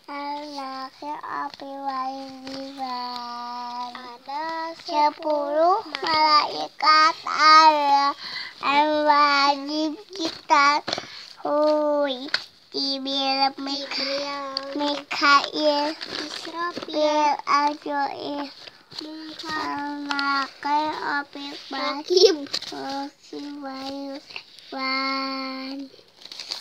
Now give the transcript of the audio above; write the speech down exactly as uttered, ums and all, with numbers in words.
Anaknya api wajibkan. Ada sepuluh malaikat Allah yang wajib kita hui. Jibril, Mikail, Israfil, Azrail, Munkar, Nakir, Nakir, Nakir, Nakir, Nakir, Nakir,